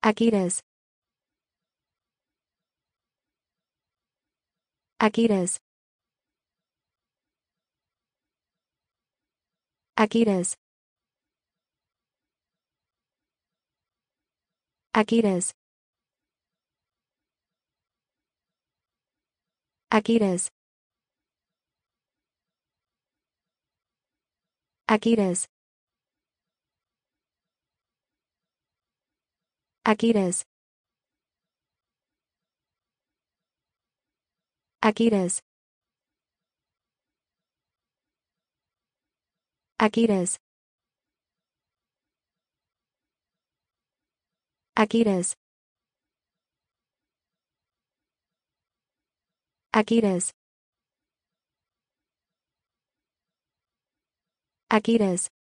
Equitas. Equitas. Equitas. Equitas. Equitas. Equitas. Equitas. Equitas. Equitas. Equitas. Equitas. Equitas.